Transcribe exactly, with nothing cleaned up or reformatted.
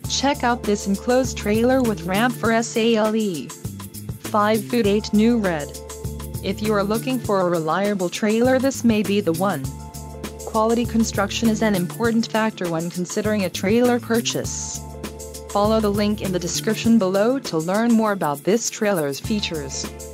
Check out this enclosed trailer with ramp for sale. five foot eight new red. If you are looking for a reliable trailer, this may be the one. Quality construction is an important factor when considering a trailer purchase. Follow the link in the description below to learn more about this trailer's features.